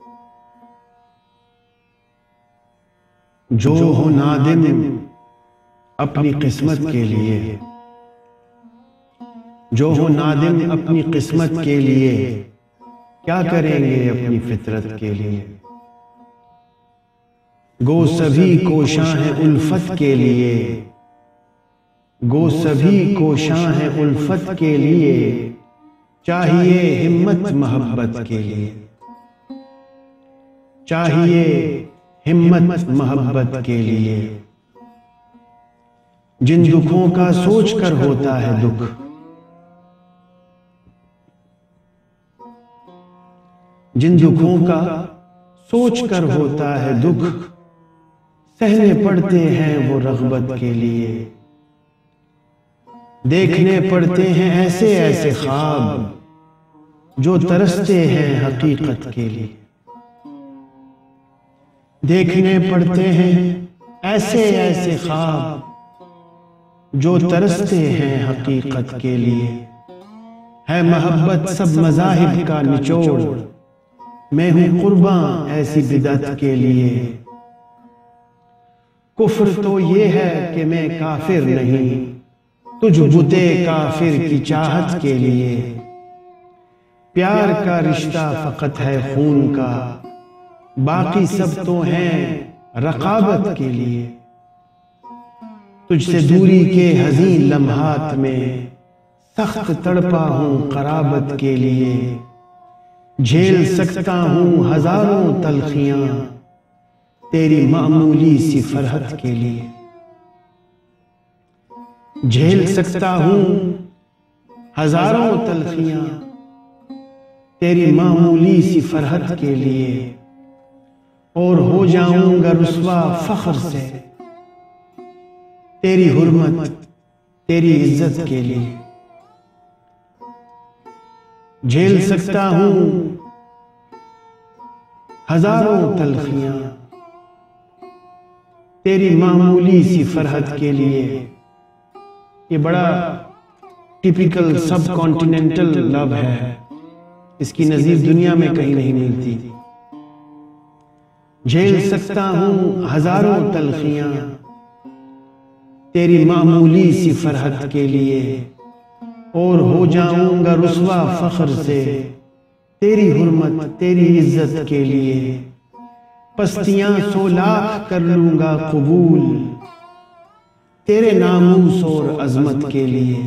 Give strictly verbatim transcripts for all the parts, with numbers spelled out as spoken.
جو ہو نادم اپنی قسمت کے لیے، جو ہو نادم اپنی قسمت کے لیے، کیا کریں گے اپنی فطرت کے لیے؟ گو سبھی کوشاں ہیں الفت کے لیے، گو سبھی کوشاں ہیں الفت کے لیے، چاہیے ہمت محبت کے لیے، چاہیے ہمت محبت کے لیے۔ جن دکھوں کا سوچ کر ہوتا ہے دکھ، جن دکھوں کا سوچ کر ہوتا ہے دکھ، سہنے پڑتے ہیں وہ رغبت کے لیے، دیکھنے پڑتے ہیں ایسے ایسے خواب جو ترستے ہیں حقیقت کے لیے، دیکھنے پڑتے ہیں ایسے ایسے خواب جو ترستے ہیں حقیقت کے لیے۔ ہے محبت سب مذاہب کا نچوڑ، میں ہوں قرباں ایسی بدعت کے لیے۔ کفر تو یہ ہے کہ میں کافر نہیں، تجھ بتے کافر کی چاہت کے لیے۔ پیار کا رشتہ فقط ہے خون کا، باقی سب تو ہیں رقابت کے لیے۔ تجھ سے دوری کے حزین لمحات میں سخت تڑپا ہوں قرابت کے لیے، جھیل سکتا ہوں ہزاروں تلخیاں تیری معمولی سی فرحت کے لیے، جھیل سکتا ہوں ہزاروں تلخیاں تیری معمولی سی فرحت کے لیے، اور ہو جاؤں گا رسوا فخر سے تیری حرمت تیری عزت کے لیے۔ جھیل سکتا ہوں ہزاروں تلخیاں تیری معمولی سی فرحت کے لیے۔ یہ بڑا ٹپیکل سب کانٹیننٹل لو ہے، اس کی نظیر دنیا میں کہیں نہیں ملتی۔ جھیل سکتا ہوں ہزاروں تلخیاں تیری معمولی سی فرحت کے لیے، اور ہو جاؤں گا رسوا فخر سے تیری حرمت تیری عزت کے لیے۔ پستیاں سو لاکھ کر لوں گا قبول تیرے ناموس اور عظمت کے لیے۔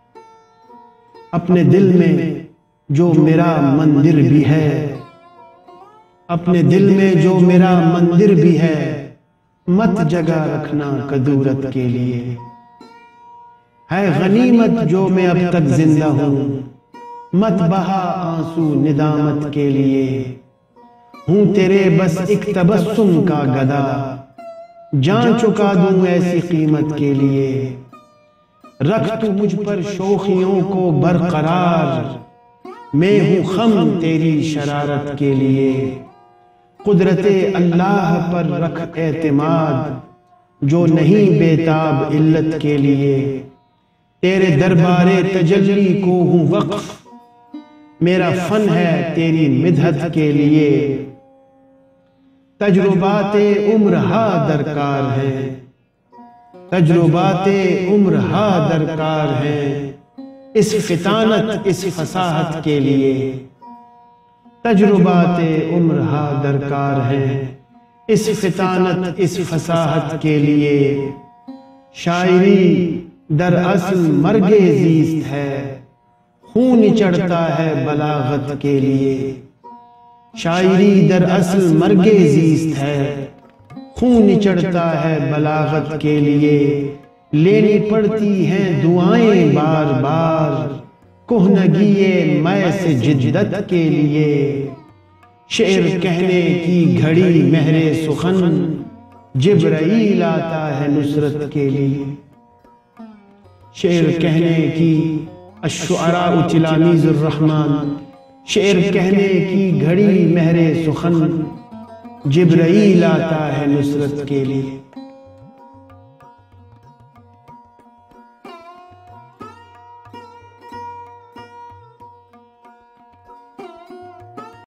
اپنے دل میں جو میرا مندر بھی ہے، اپنے دل میں جو میرا مندر بھی ہے، مت جگہ رکھنا کدورت کے لیے۔ ہے غنیمت جو میں اب تک زندہ ہوں، مت بہا آنسو ندامت کے لیے۔ ہوں تیرے بس ایک تبسم کا گدا، جان چکا دوں ایسی قیمت کے لیے۔ رکھ تو مجھ پر شوخیوں کو برقرار، میں ہوں خم تیری شرارت کے لیے۔ قدرت اللہ پر رکھ اعتماد، جو نہیں بےتاب علت کے لیے۔ تیرے دربار تجلی کو ہوں وقف، میرا فن ہے تیری مدحت کے لیے۔ تجربات عمر ہا درکار ہیں، تجربات عمر ہا درکار ہیں، اس فطانت اس فصاحت کے لیے۔ تجربات عمر ہا درکار ہیں، اس فطانت اس فصاحت کے لیے۔ شاعری دراصل مرگ زیست ہے، خون چڑھتا ہے بلاغت کے لیے۔ شاعری دراصل مرگ زیست ہے، خون چڑھتا ہے بلاغت کے لیے۔ لینی پڑتی ہیں دعائیں بار بار، کہنگی میں سے جدت کے لیے۔ شعر کہنے کی گھڑی مہر سخن، جبرائیل آتا ہے نصرت کے لیے۔ شعر کہنے کی الشعراء تلاميذ الرحمن، شعر کہنے کی گھڑی مہر سخن، جبرائیل آتا ہے نصرت کے لیے۔